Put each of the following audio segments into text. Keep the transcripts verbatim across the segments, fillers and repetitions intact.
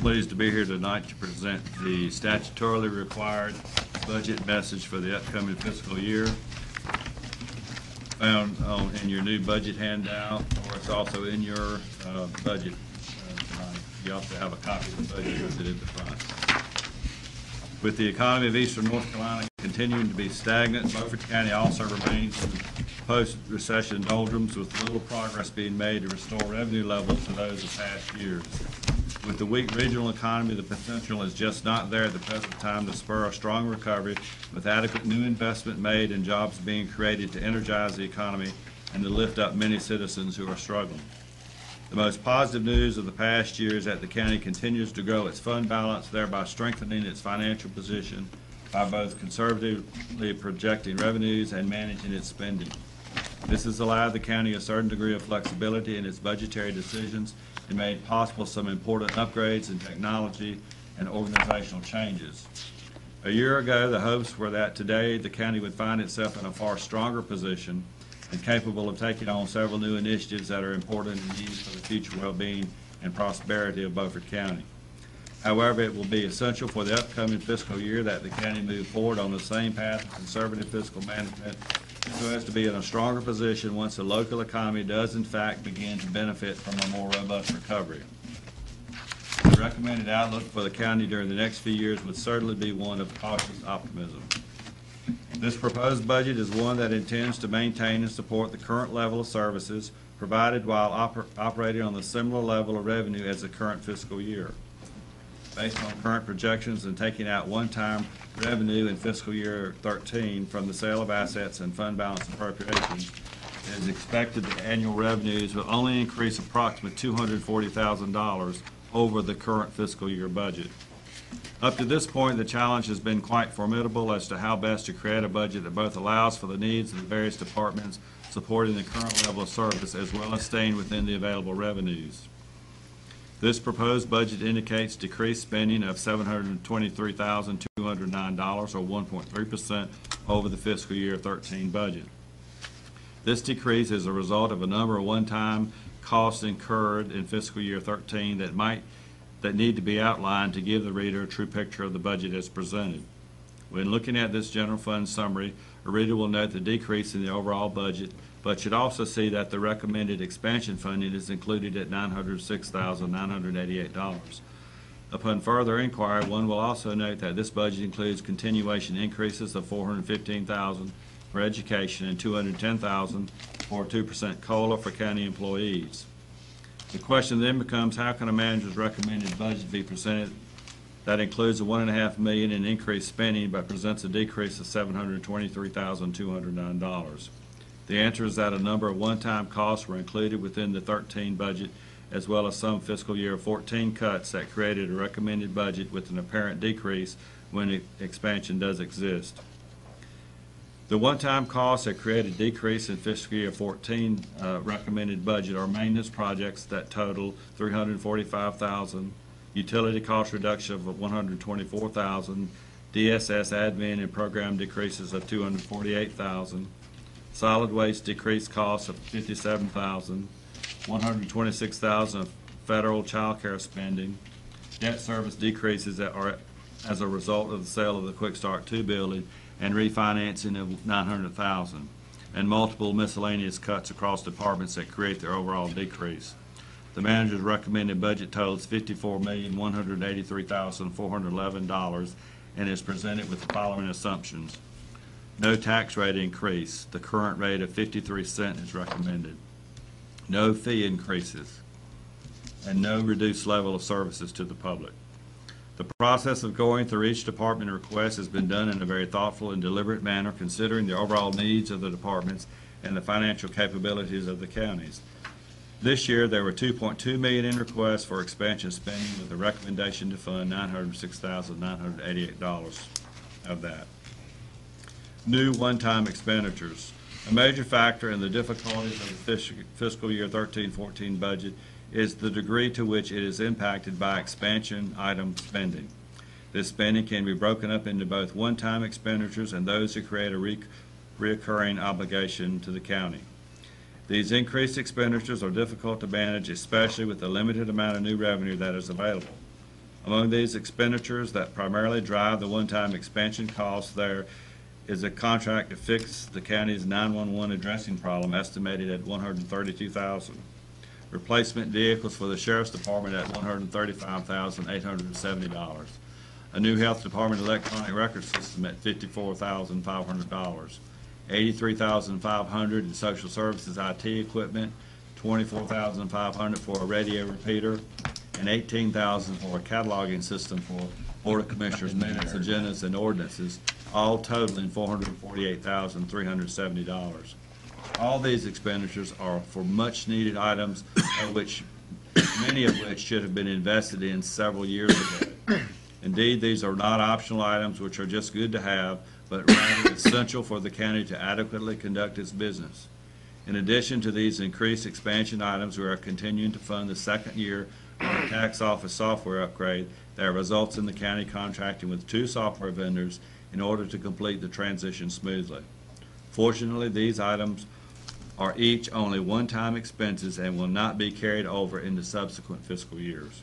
pleased to be here tonight to present the statutorily required budget message for the upcoming fiscal year. Found on, in your new budget handout, or it's also in your uh, budget uh, tonight. You also have a copy of the budget listed at the front. With the economy of eastern North Carolina continuing to be stagnant, Beaufort County also remains in post-recession doldrums, with little progress being made to restore revenue levels to those of past years. With the weak regional economy, the potential is just not there at the present time to spur a strong recovery, with adequate new investment made and jobs being created to energize the economy and to lift up many citizens who are struggling. The most positive news of the past year is that the county continues to grow its fund balance, thereby strengthening its financial position by both conservatively projecting revenues and managing its spending. This has allowed the county a certain degree of flexibility in its budgetary decisions and made possible some important upgrades in technology and organizational changes. A year ago, the hopes were that today the county would find itself in a far stronger position and capable of taking on several new initiatives that are important and needed for the future well-being and prosperity of Beaufort County. However, it will be essential for the upcoming fiscal year that the county move forward on the same path of conservative fiscal management so as to be in a stronger position once the local economy does in fact begin to benefit from a more robust recovery. The recommended outlook for the county during the next few years would certainly be one of cautious optimism. This proposed budget is one that intends to maintain and support the current level of services provided while oper operating on the similar level of revenue as the current fiscal year. Based on current projections and taking out one-time revenue in fiscal year thirteen from the sale of assets and fund balance appropriations, it is expected that annual revenues will only increase approximately two hundred forty thousand dollars over the current fiscal year budget. Up to this point, the challenge has been quite formidable as to how best to create a budget that both allows for the needs of the various departments supporting the current level of service as well as staying within the available revenues. This proposed budget indicates decreased spending of seven hundred twenty-three thousand two hundred nine dollars, or one point three percent, over the fiscal year thirteen budget. This decrease is a result of a number of one-time costs incurred in fiscal year thirteen that might that need to be outlined to give the reader a true picture of the budget as presented. When looking at this general fund summary, a reader will note the decrease in the overall budget, but should also see that the recommended expansion funding is included at nine hundred six thousand nine hundred eighty-eight dollars. Upon further inquiry, one will also note that this budget includes continuation increases of four hundred fifteen thousand dollars for education and two hundred ten thousand dollars for two percent COLA for county employees. The question then becomes, how can a manager's recommended budget be presented that includes a one and a half million in increased spending but presents a decrease of seven hundred twenty-three thousand two hundred nine dollars? The answer is that a number of one-time costs were included within the thirteen budget, as well as some fiscal year fourteen cuts that created a recommended budget with an apparent decrease when expansion does exist. The one-time costs that create a decrease in fiscal year fourteen uh, recommended budget are maintenance projects that total three hundred forty-five thousand dollars, utility cost reduction of one hundred twenty-four thousand dollars, D S S admin and program decreases of two hundred forty-eight thousand dollars, solid waste decreased costs of fifty-seven thousand dollars, one hundred twenty-six thousand dollars of federal child care spending, debt service decreases that are as a result of the sale of the Quick Start two building and refinancing of nine hundred thousand dollars, and multiple miscellaneous cuts across departments that create their overall decrease. The manager's recommended budget totals fifty-four million one hundred eighty-three thousand four hundred eleven dollars and is presented with the following assumptions. No tax rate increase. The current rate of fifty-three cents is recommended. No fee increases, and no reduced level of services to the public. The process of going through each department request has been done in a very thoughtful and deliberate manner, considering the overall needs of the departments and the financial capabilities of the counties. This year, there were two point two million dollars in requests for expansion spending, with a recommendation to fund nine hundred six thousand nine hundred eighty-eight dollars of that. New one-time expenditures. A major factor in the difficulties of the fiscal year thirteen fourteen budget is the degree to which it is impacted by expansion item spending. This spending can be broken up into both one-time expenditures and those that create a re recurring obligation to the county. These increased expenditures are difficult to manage, especially with the limited amount of new revenue that is available. Among these expenditures that primarily drive the one-time expansion costs, there is a contract to fix the county's nine one one addressing problem estimated at one hundred thirty-two thousand dollars. Replacement vehicles for the Sheriff's Department at one hundred thirty-five thousand eight hundred seventy dollars. A new Health Department electronic record system at fifty-four thousand five hundred dollars. eighty-three thousand five hundred dollars in Social Services I T equipment, twenty-four thousand five hundred dollars for a radio repeater, and eighteen thousand dollars for a cataloging system for Board of Commissioners minutes, agendas, and ordinances, all totaling four hundred forty-eight thousand three hundred seventy dollars. All these expenditures are for much-needed items, of which, many of which should have been invested in several years ago. Indeed, these are not optional items which are just good to have, but rather essential for the county to adequately conduct its business. In addition to these increased expansion items, we are continuing to fund the second year of the tax office software upgrade that results in the county contracting with two software vendors in order to complete the transition smoothly. Fortunately, these items are each only one-time expenses and will not be carried over into subsequent fiscal years.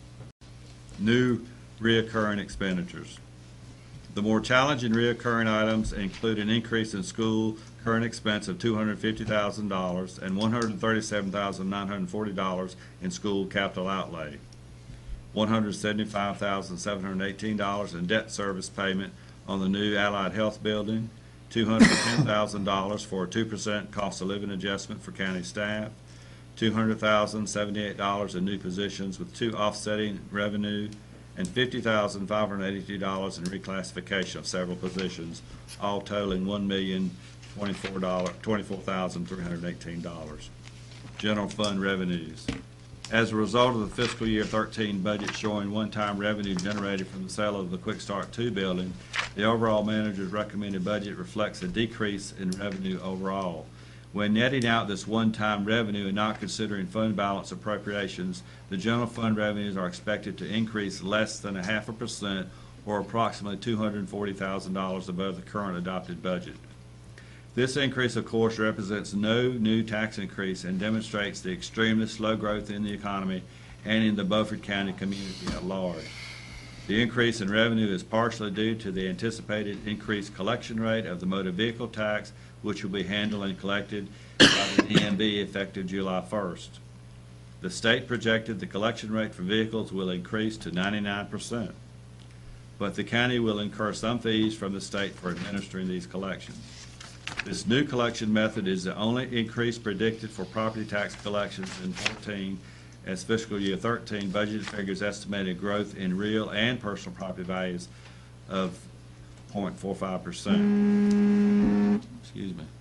New reoccurring expenditures. The more challenging reoccurring items include an increase in school current expense of two hundred fifty thousand dollars and one hundred thirty-seven thousand nine hundred forty dollars in school capital outlay, one hundred seventy-five thousand seven hundred eighteen dollars in debt service payment on the new Allied Health Building, two hundred ten thousand dollars for a two percent cost of living adjustment for county staff, two hundred thousand seventy-eight dollars in new positions with two offsetting revenue, and fifty thousand five hundred eighty-two dollars in reclassification of several positions, all totaling one million twenty-four thousand three hundred eighteen dollars. General fund revenues. As a result of the fiscal year thirteen budget showing one-time revenue generated from the sale of the Quick Start two building, the overall manager's recommended budget reflects a decrease in revenue overall. When netting out this one-time revenue and not considering fund balance appropriations, the general fund revenues are expected to increase less than a half a percent, or approximately two hundred forty thousand dollars above the current adopted budget. This increase, of course, represents no new tax increase and demonstrates the extremely slow growth in the economy and in the Beaufort County community at large. The increase in revenue is partially due to the anticipated increased collection rate of the motor vehicle tax, which will be handled and collected by the D M V effective July first. The state projected the collection rate for vehicles will increase to ninety-nine percent, but the county will incur some fees from the state for administering these collections. This new collection method is the only increase predicted for property tax collections in fourteen, as fiscal year thirteen budgeted figures estimated growth in real and personal property values of zero point four five percent. Excuse me.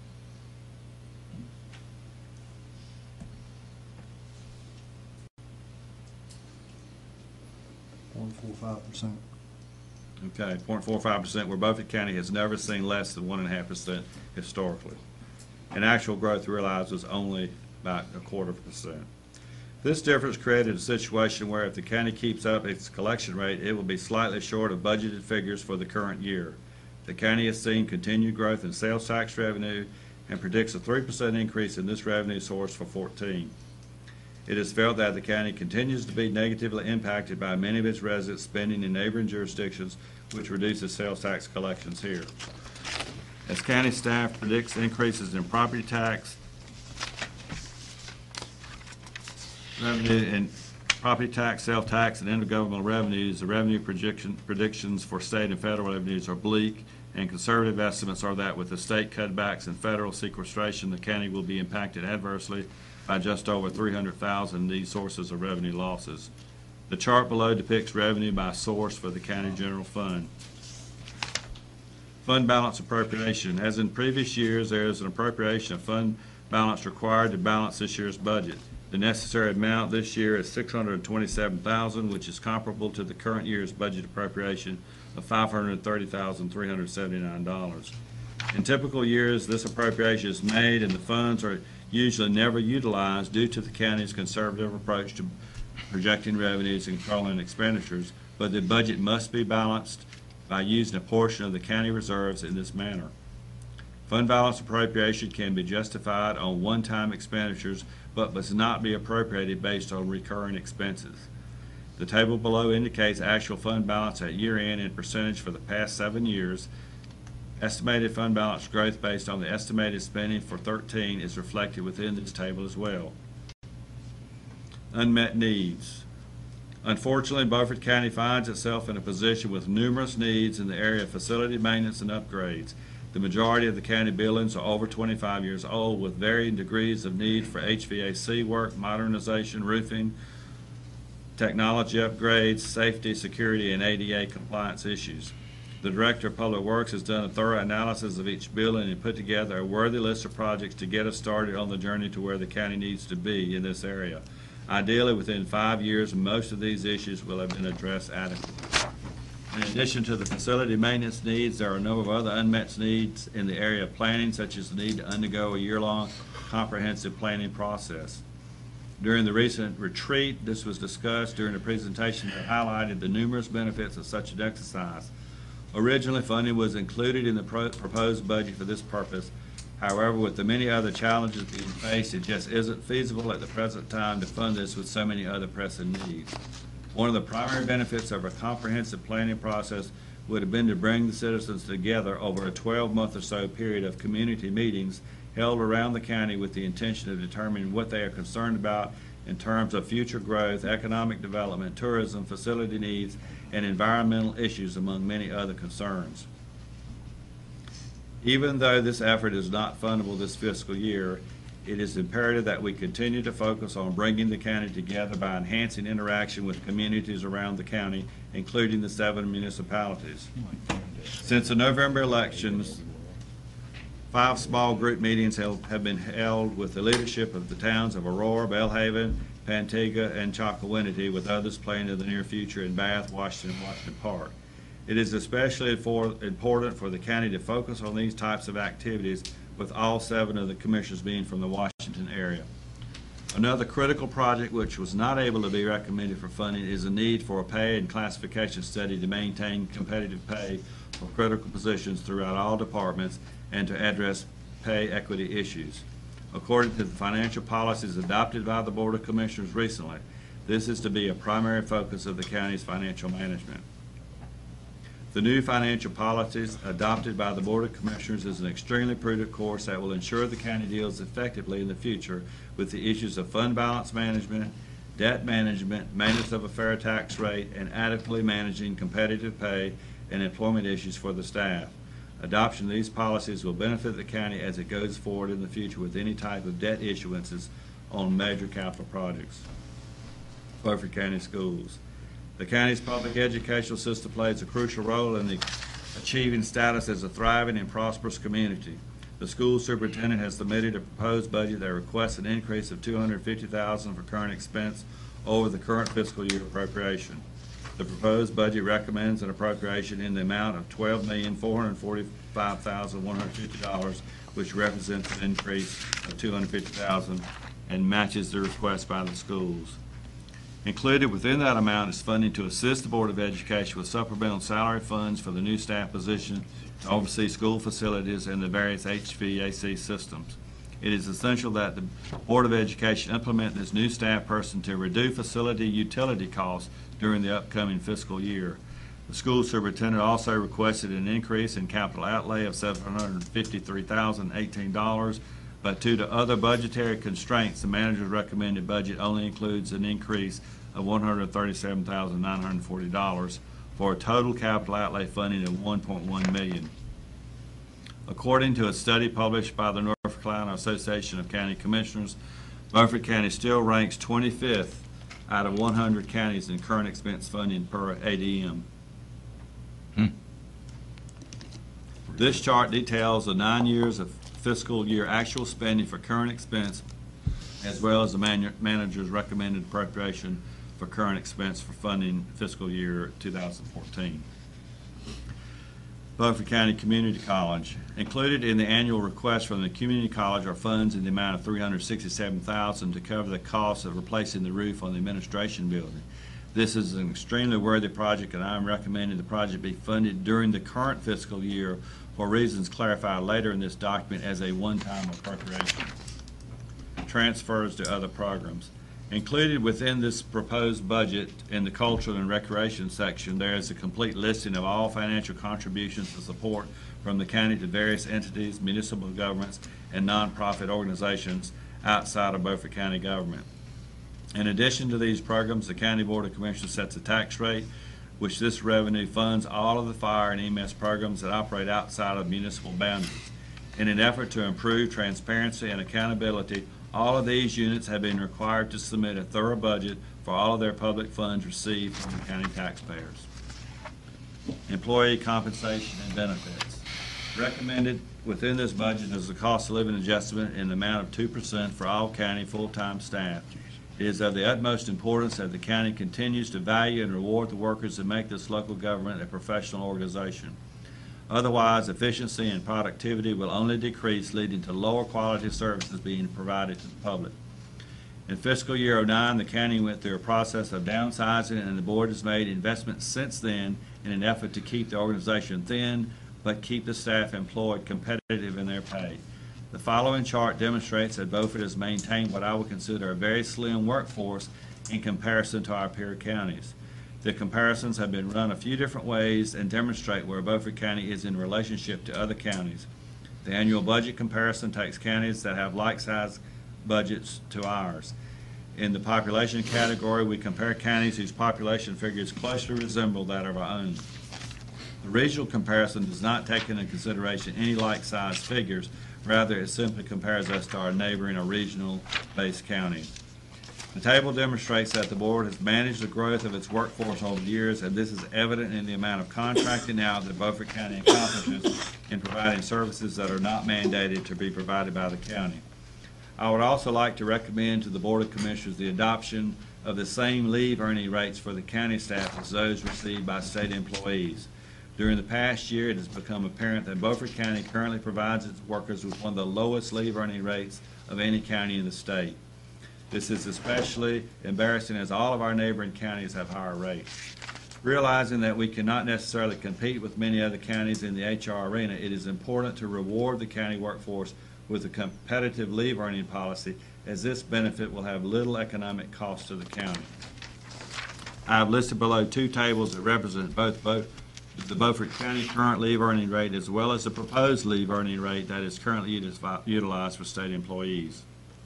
zero point four five percent. Okay, zero point four five percent, where Beaufort County has never seen less than one point five percent historically. And actual growth realized was only about a quarter of a percent. This difference created a situation where if the county keeps up its collection rate, it will be slightly short of budgeted figures for the current year. The county has seen continued growth in sales tax revenue and predicts a three percent increase in this revenue source for fourteen. It is felt that the county continues to be negatively impacted by many of its residents spending in neighboring jurisdictions, which reduces sales tax collections here. As county staff predicts increases in property tax revenue and property tax, sales tax, and intergovernmental revenues, the revenue projection, predictions for state and federal revenues are bleak, and conservative estimates are that with the state cutbacks and federal sequestration, the county will be impacted adversely by just over three hundred thousand these sources of revenue losses. The chart below depicts revenue by source for the county general fund. Fund balance appropriation. As in previous years, there is an appropriation of fund balance required to balance this year's budget. The necessary amount this year is six hundred twenty-seven thousand dollars, which is comparable to the current year's budget appropriation of five hundred thirty thousand three hundred seventy-nine dollars. In typical years, this appropriation is made and the funds are usually never utilized due to the county's conservative approach to projecting revenues and controlling expenditures, but the budget must be balanced by using a portion of the county reserves in this manner. Fund balance appropriation can be justified on one-time expenditures, but must not be appropriated based on recurring expenses. The table below indicates actual fund balance at year end in percentage for the past seven years. Estimated fund balance growth based on the estimated spending for thirteen is reflected within this table as well. Unmet needs. Unfortunately, Beaufort County finds itself in a position with numerous needs in the area of facility maintenance and upgrades. The majority of the county buildings are over twenty-five years old with varying degrees of need for H V A C work, modernization, roofing, technology upgrades, safety, security, and A D A compliance issues. The Director of Public Works has done a thorough analysis of each building and put together a worthy list of projects to get us started on the journey to where the county needs to be in this area. Ideally, within five years, most of these issues will have been addressed adequately. In addition to the facility maintenance needs, there are a number of other unmet needs in the area of planning, such as the need to undergo a year-long comprehensive planning process. During the recent retreat, this was discussed during a presentation that highlighted the numerous benefits of such an exercise. Originally, funding was included in the pro proposed budget for this purpose. However, with the many other challenges being faced, it just isn't feasible at the present time to fund this with so many other pressing needs. One of the primary benefits of a comprehensive planning process would have been to bring the citizens together over a twelve month or so period of community meetings held around the county with the intention of determining what they are concerned about in terms of future growth, economic development, tourism, facility needs, and environmental issues, among many other concerns. Even though this effort is not fundable this fiscal year, it is imperative that we continue to focus on bringing the county together by enhancing interaction with communities around the county, including the seven municipalities. Since the November elections, five small group meetings have been held with the leadership of the towns of Aurora, Belhaven, Pantigga, and Chocowinity, with others planned in the near future in Bath, Washington, and Washington Park. It is especially for, important for the county to focus on these types of activities, with all seven of the commissioners being from the Washington area. Another critical project which was not able to be recommended for funding is the need for a pay and classification study to maintain competitive pay for critical positions throughout all departments and to address pay equity issues. According to the financial policies adopted by the Board of Commissioners recently, this is to be a primary focus of the county's financial management. The new financial policies adopted by the Board of Commissioners is an extremely prudent course that will ensure the county deals effectively in the future with the issues of fund balance management, debt management, maintenance of a fair tax rate, and adequately managing competitive pay and employment issues for the staff. Adoption of these policies will benefit the county as it goes forward in the future with any type of debt issuances on major capital projects. Beaufort County Schools. The county's public educational system plays a crucial role in the achieving status as a thriving and prosperous community. The school superintendent has submitted a proposed budget that requests an increase of two hundred fifty thousand dollars for current expense over the current fiscal year appropriation. The proposed budget recommends an appropriation in the amount of twelve million four hundred forty-five thousand one hundred fifty dollars, which represents an increase of two hundred fifty thousand dollars and matches the request by the schools. Included within that amount is funding to assist the Board of Education with supplemental salary funds for the new staff position to oversee school facilities and the various H V A C systems. It is essential that the Board of Education implement this new staff person to reduce facility utility costs during the upcoming fiscal year. The school superintendent also requested an increase in capital outlay of seven hundred fifty-three thousand eighteen dollars, but due to other budgetary constraints, the manager's recommended budget only includes an increase of one hundred thirty-seven thousand nine hundred forty dollars for a total capital outlay funding of one point one million dollars. According to a study published by the North Carolina Association of County Commissioners, Beaufort County still ranks twenty-fifth out of one hundred counties in current expense funding per A D M. Hmm. This chart details the nine years of fiscal year actual spending for current expense, as well as the man manager's recommended appropriation for current expense for funding fiscal year two thousand fourteen. Beaufort County Community College. Included in the annual request from the Community College are funds in the amount of three hundred sixty-seven thousand dollars to cover the cost of replacing the roof on the administration building. This is an extremely worthy project, and I am recommending the project be funded during the current fiscal year for reasons clarified later in this document as a one-time appropriation. Transfers to other programs. Included within this proposed budget in the cultural and recreation section, there is a complete listing of all financial contributions and support from the county to various entities, municipal governments, and nonprofit organizations outside of Beaufort County government. In addition to these programs, the County Board of Commissioners sets a tax rate, which this revenue funds all of the fire and E M S programs that operate outside of municipal boundaries. In an effort to improve transparency and accountability, all of these units have been required to submit a thorough budget for all of their public funds received from the county taxpayers. Employee compensation and benefits. Recommended within this budget is a cost of living adjustment in the amount of two percent for all county full-time staff. It is of the utmost importance that the county continues to value and reward the workers that make this local government a professional organization. Otherwise, efficiency and productivity will only decrease, leading to lower quality services being provided to the public. In fiscal year oh nine, the county went through a process of downsizing, and the board has made investments since then in an effort to keep the organization thin, but keep the staff employed competitive in their pay. The following chart demonstrates that Beaufort has maintained what I would consider a very slim workforce in comparison to our peer counties. The comparisons have been run a few different ways and demonstrate where Beaufort County is in relationship to other counties. The annual budget comparison takes counties that have like-sized budgets to ours. In the population category, we compare counties whose population figures closely resemble that of our own. The regional comparison does not take into consideration any like-sized figures. Rather, it simply compares us to our neighboring or regional-based counties. The table demonstrates that the board has managed the growth of its workforce over the years, and this is evident in the amount of contracting out that Beaufort County accomplishes in providing services that are not mandated to be provided by the county. I would also like to recommend to the Board of Commissioners the adoption of the same leave earning rates for the county staff as those received by state employees. During the past year, it has become apparent that Beaufort County currently provides its workers with one of the lowest leave earning rates of any county in the state. This is especially embarrassing as all of our neighboring counties have higher rates. Realizing that we cannot necessarily compete with many other counties in the H R arena, it is important to reward the county workforce with a competitive leave earning policy, as this benefit will have little economic cost to the county. I have listed below two tables that represent both, both the Beaufort County current leave earning rate as well as the proposed leave earning rate that is currently utilized for state employees.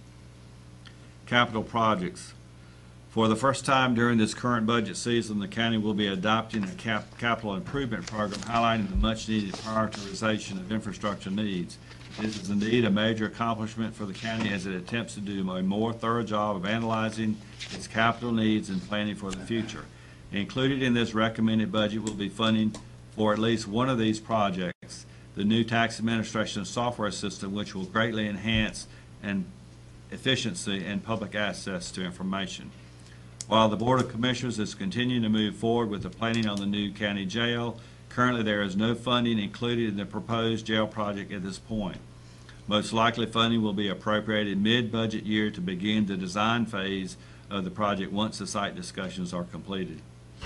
Capital projects. For the first time during this current budget season, the county will be adopting a cap capital improvement program highlighting the much-needed prioritization of infrastructure needs. This is indeed a major accomplishment for the county as it attempts to do a more thorough job of analyzing its capital needs and planning for the future. Included in this recommended budget will be funding for at least one of these projects, the new tax administration software system, which will greatly enhance and efficiency and public access to information. While the Board of Commissioners is continuing to move forward with the planning on the new county jail, currently there is no funding included in the proposed jail project at this point. Most likely funding will be appropriated mid-budget year to begin the design phase of the project once the site discussions are completed.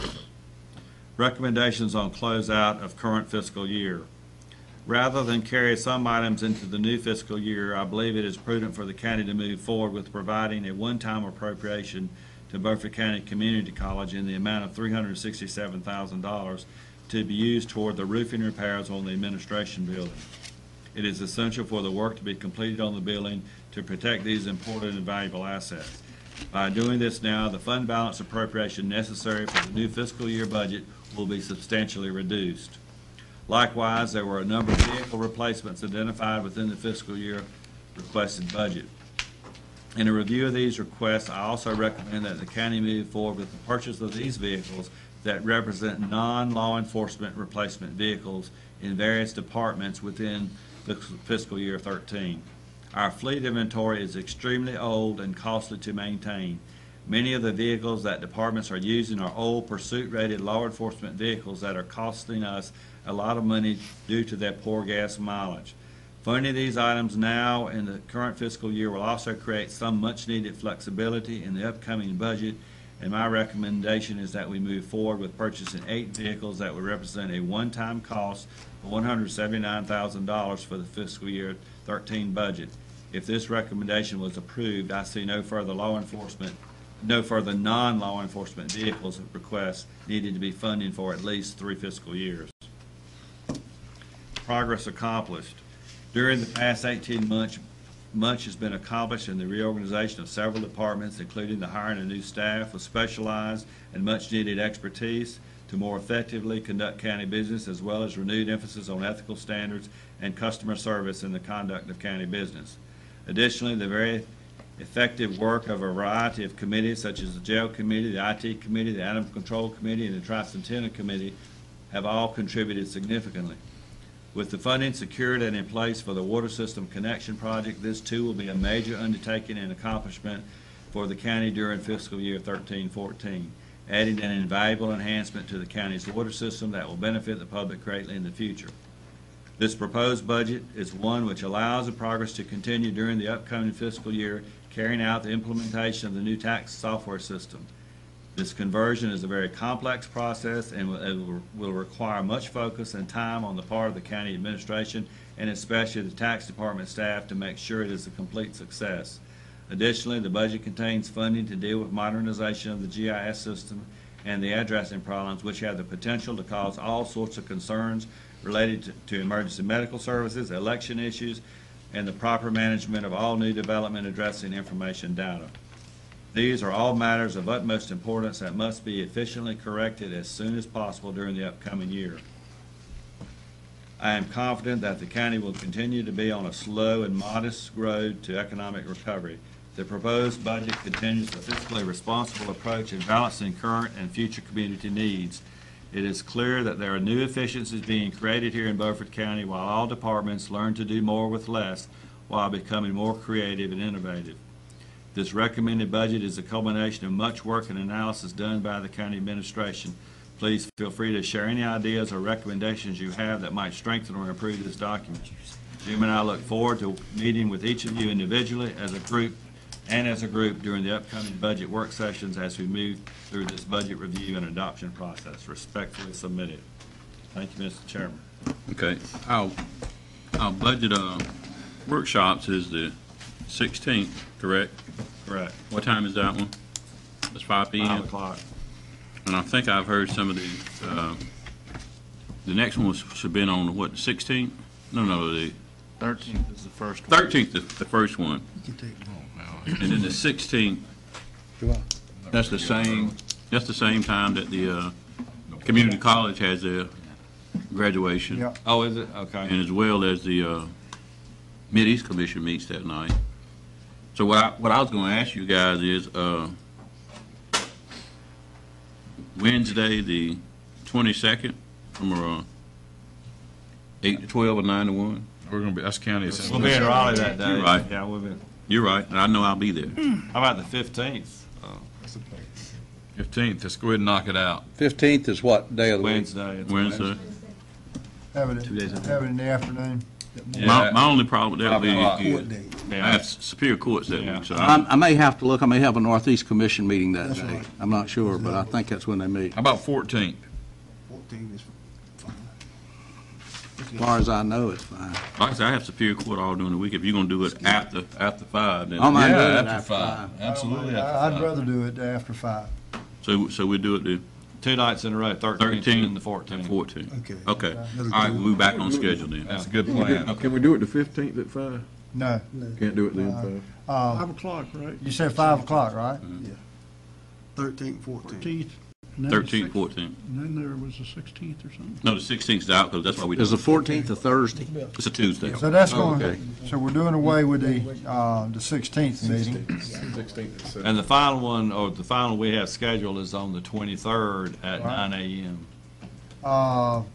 Recommendations on closeout of current fiscal year. Rather than carry some items into the new fiscal year, I believe it is prudent for the county to move forward with providing a one-time appropriation to Beaufort County Community College in the amount of three hundred sixty-seven thousand dollars to be used toward the roofing repairs on the administration building. It is essential for the work to be completed on the building to protect these important and valuable assets. By doing this now, the fund balance appropriation necessary for the new fiscal year budget will be substantially reduced. Likewise, there were a number of vehicle replacements identified within the fiscal year requested budget. In a review of these requests, I also recommend that the county move forward with the purchase of these vehicles that represent non-law enforcement replacement vehicles in various departments within the fiscal year thirteen. Our fleet inventory is extremely old and costly to maintain. Many of the vehicles that departments are using are old pursuit-rated law enforcement vehicles that are costing us a lot of money due to their poor gas mileage. Funding these items now in the current fiscal year will also create some much-needed flexibility in the upcoming budget, and my recommendation is that we move forward with purchasing eight vehicles that would represent a one-time cost of one hundred seventy-nine thousand dollars for the fiscal year thirteen budget. If this recommendation was approved, I see no further law enforcement no further non-law enforcement vehicles requests needed to be funding for at least three fiscal years. Progress accomplished. During the past eighteen months, much has been accomplished in the reorganization of several departments, including the hiring of new staff with specialized and much-needed expertise to more effectively conduct county business, as well as renewed emphasis on ethical standards and customer service in the conduct of county business. Additionally, the very effective work of a variety of committees, such as the Jail Committee, the I T Committee, the Animal Control Committee, and the Tricentennial Committee, have all contributed significantly. With the funding secured and in place for the Water System Connection Project, this too will be a major undertaking and accomplishment for the county during fiscal year thirteen fourteen, adding an invaluable enhancement to the county's water system that will benefit the public greatly in the future. This proposed budget is one which allows the progress to continue during the upcoming fiscal year, carrying out the implementation of the new tax software system. This conversion is a very complex process and will, it will, will require much focus and time on the part of the county administration and especially the tax department staff to make sure it is a complete success. Additionally, the budget contains funding to deal with modernization of the G I S system and the addressing problems, which have the potential to cause all sorts of concerns related to, to emergency medical services, election issues, and the proper management of all new development addressing information data. These are all matters of utmost importance that must be efficiently corrected as soon as possible during the upcoming year. I am confident that the county will continue to be on a slow and modest road to economic recovery. The proposed budget continues the fiscally responsible approach in balancing current and future community needs. It is clear that there are new efficiencies being created here in Beaufort County while all departments learn to do more with less while becoming more creative and innovative. This recommended budget is a culmination of much work and analysis done by the county administration. Please feel free to share any ideas or recommendations you have that might strengthen or improve this document. Jim and I look forward to meeting with each of you individually, as a group, and as a group during the upcoming budget work sessions as we move through this budget review and adoption process. Respectfully submitted. Thank you, Mister Chairman. Okay, our, our budget uh, workshops is the sixteenth, correct? Correct. What time is that one? It's five P M? Five o'clock. And I think I've heard some of the, uh, the next one was, should have been on, what, sixteenth? No, no, the Thirteenth is the first one. thirteenth is the first one. And then the sixteenth, that's the same, that's the same time that the uh, community college has their graduation. Yeah. Oh, is it? Okay. And as well as the uh, Mid-East Commission meets that night. So what I, what I was going to ask you guys is, uh, Wednesday, the twenty-second, from uh, eight to twelve or nine to one? We're gonna be, that's county We'll assembly. be in Raleigh that day. You're right. Yeah, we'll be. You're right, and I know I'll be there. How about the fifteenth? Fifteenth, let's go ahead and knock it out. Fifteenth is what day of the week? Wednesday. It's Wednesday. Have it, Two days in. have it in the afternoon. My, my only problem with that would Five be, o'clock. I Yeah. have Superior Courts that Yeah. week, so I, I'm, I may have to look, I may have a Northeast Commission meeting that That's day. right. I'm not sure, but I think that's when they meet. How about fourteenth? Fourteen is fine. As far as I know, it's fine. like I said, I have Superior Court all during the week. If you're gonna do it after, after five, then, I don't mind doing Yeah, it after five, absolutely I- after I'd five. rather do it after five. so, so we'll do it the Two nights in a row, thirteenth thirteenth and the fourteenth. and fourteenth. Okay. Okay, all right, we'll be back on schedule then. That's a good plan. Can we do it the fifteenth at five? No. Can't do it then, five? Uh, Five o'clock, right? you said five o'clock, right? Thirteenth, fourteenth. Thirteenth. Thirteenth, fourteenth. And then there was the sixteenth or something. No, the sixteenth is out, because that's why we, Is the fourteenth a Thursday? it's a Tuesday. So that's Oh, going, okay. so we're doing away with the, uh, the sixteenth meeting. Sixteenth at seven. And the final one, or the final we have scheduled is on the twenty-third at Right. nine A M. Uh, okay.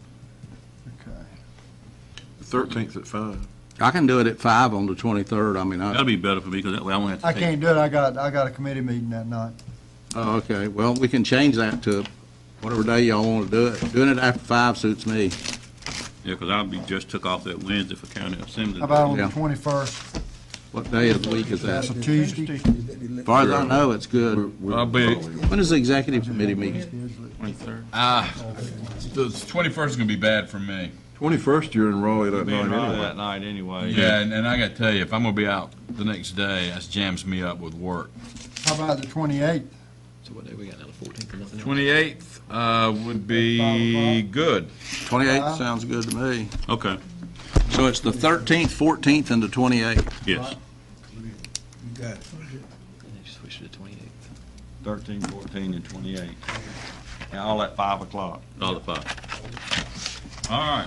Thirteenth at five. I can do it at five on the twenty-third. I mean, That'll I, be better for me, because that way I won't have to I take. can't do it. I got, I got a committee meeting that night. oh, okay. Well, we can change that to whatever day y'all want to do it. Doing it after five suits me. Yeah, because I'll be, just took off that Wednesday for county assembly. How about on the Yeah. twenty-first? What day of the week is That's that? a Tuesday. As far as I know, it's good. I'll be, When is the executive committee meeting? ah, the twenty-first is gonna be bad for me. Twenty-first, you're in Raleigh that Be in night Raleigh anyway. that night anyway. Yeah, and, and I gotta tell you, if I'm gonna be out the next day, that jams me up with work. How about the twenty-eighth? So what day we got now, the fourteenth or nothing else? Twenty-eighth, uh, would be good. twenty-eighth sounds good to me. Okay, So it's the thirteenth, fourteenth, and the twenty-eighth. yes. You got it. Just switch to the twenty-eighth. thirteen, fourteen, and twenty-eight. And all at five o'clock. All at five. All right.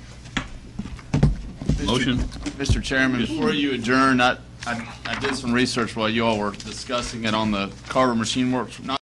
Motion? Mister Chairman, before you adjourn, I, I, I did some research while you all were discussing it on the Carver Machine Works, not